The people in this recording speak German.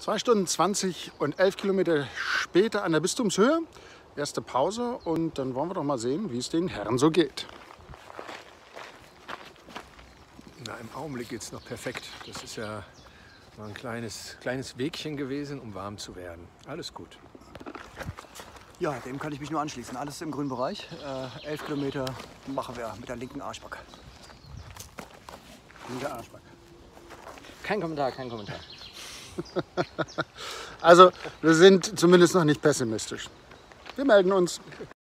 2 Stunden 20 und 11 Kilometer später an der Bistumshöhe. Erste Pause und dann wollen wir doch mal sehen, wie es den Herren so geht. Na, im Augenblick geht es noch perfekt. Das ist ja mal ein kleines Wegchen gewesen, um warm zu werden. Alles gut. Ja, dem kann ich mich nur anschließen. Alles im grünen Bereich. 11 Kilometer machen wir mit der linken Arschbacke. Linker Arschback. Kein Kommentar, kein Kommentar. Also, wir sind zumindest noch nicht pessimistisch. Wir melden uns.